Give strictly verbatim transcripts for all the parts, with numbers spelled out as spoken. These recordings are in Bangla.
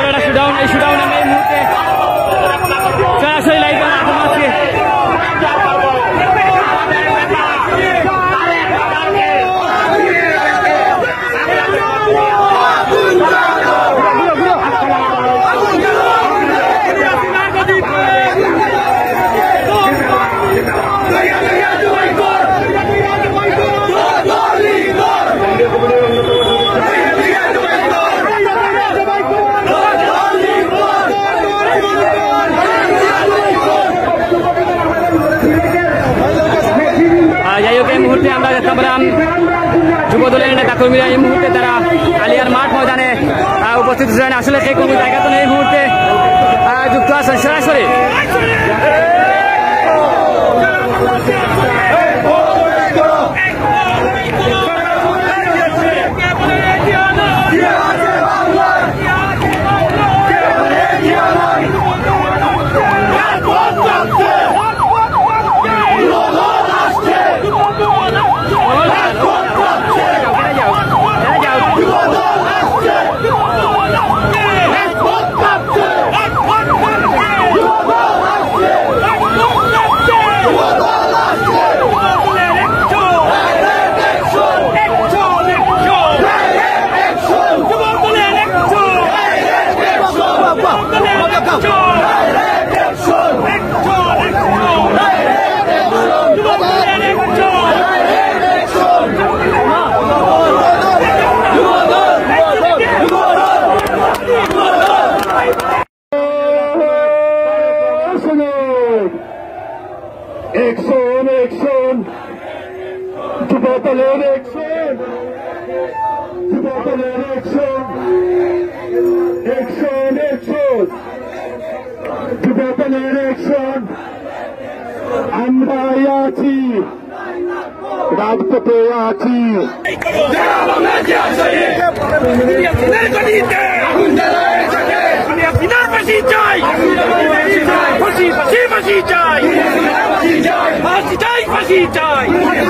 একটা শুডাউন, এই শুডাউন আমি এই মুহূর্তে সরাসরি লাইভ আজকে মুহূর্তে আমরা দেখতে পেলাম যুব দলের নেতা কর্মীরা এই মুহূর্তে তারা আলিয়ার মাঠ ময়দানে উপস্থিত হয়েছেন। আসলে সেই কর্মী জায়গা তো এই মুহূর্তে যুক্ত আছেন সরাসরি। Action, action, যুবদলের action, যুবদলের action, action, action, যুবদলের action, আমরা আছি, রাজপথে আছি। ফাঁসি চাই, ফাঁসি চাই,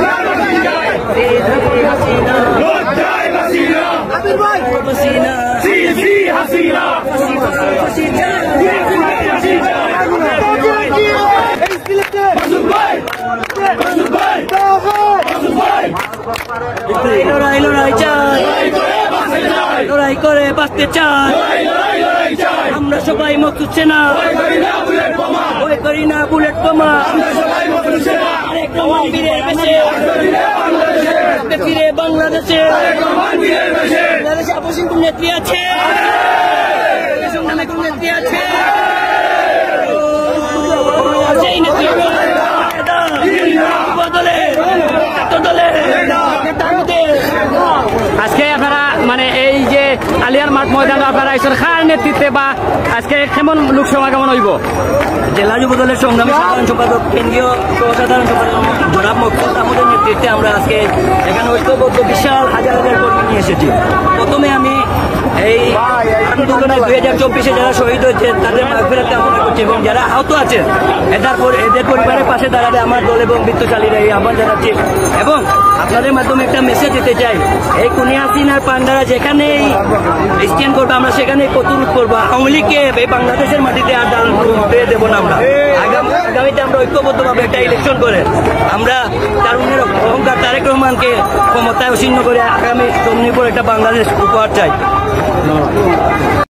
লড়াই লড়াই চাই, লড়াই করে বাঁচতে চাই, আমরা সবাই মকসুদ সেনা, ভয় করি না বুলেট বোমা, বীরের বেশে ফিরে বাংলাদেশে, বাংলাদেশে আপসীন কোন নেত্রী আছে, নামে কোন নেত্রী আছে, সেই নেত্রী বদলে দলে আজকে আপনারা মানে এই যে আলিয়ার মাঠ ময়দানে আপনারা ঈশ্বর খার নেতৃত্বে বা আজকে কেমন লোক সমাগমন হইব? জেলা যুব দলের সংগ্রামী সাধারণ সম্পাদক, কেন্দ্রীয় সহসাধারণ সম্পাদক জনাব মকসুদ আহমদের নেতৃত্বে আমরা আজকে এখানে ঐক্যবদ্ধ বিশাল হাজার হাজার কর্মী নিয়ে এসেছি। প্রথমে আমি এই আন্দোলনে দুই হাজার চব্বিশে যারা শহীদ হয়েছে তাদের মাগফিরাত কামনা করছি এবং যারা আহত আছেন এদের এদের পরিবারের পাশে দাঁড়াতে আমার দল এবং বৃত্তচালীরা এই আহ্বান জানাচ্ছি। এবং আপনাদের মাধ্যমে একটা মেসেজ দিতে চাই, এই কুনিয়াসিন আর পান্ডারা যেখানেই স্ট্যান্ড করবো আমরা সেখানে প্রতিরোধ করবো। আওয়ামী লীগকে এই বাংলাদেশের মাটিতে আর দান দেবো না আমরা। আগামীতে আমরা ঐক্যবদ্ধভাবে একটা ইলেকশন করে আমরা তারুণের অহংকার তারেক রহমানকে ক্ষমতায় অসীন্ন করে আগামী সমনিপুর একটা বাংলাদেশ উপহার চাই।